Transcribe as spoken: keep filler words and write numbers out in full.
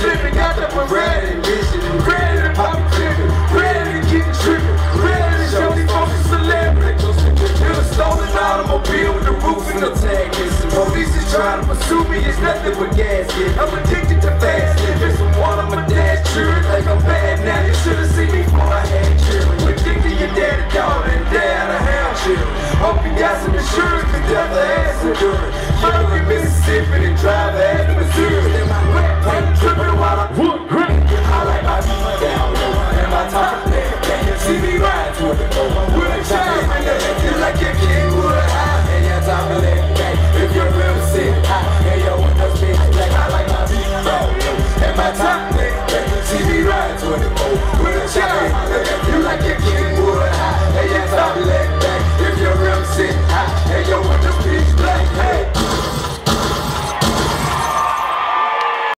slipping, got the Pirelli vision. Ready to pop it tripping, ready to keep it tripping, ready to show these folks a celebrity. In a stolen automobile with the roof and the tag missing. Police is trying to pursue me, it's nothing but gasket. I'm addicted to fast.